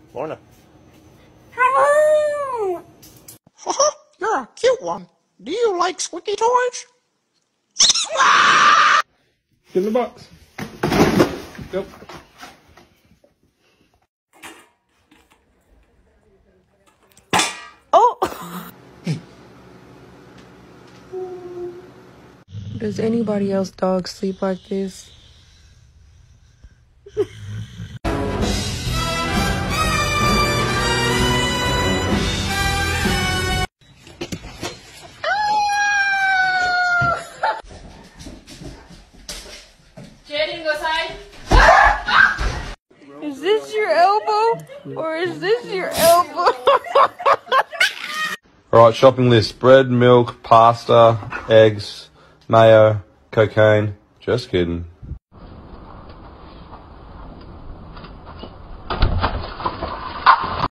Lorna. You're a cute one. Do you like squeaky toys? Get in the box. Go. Oh! Does anybody else dog sleep like this? Jaden, go side. Is this your elbow? Or is this your elbow? Alright, shopping list. Bread, milk, pasta, eggs, mayo, cocaine. Just kidding.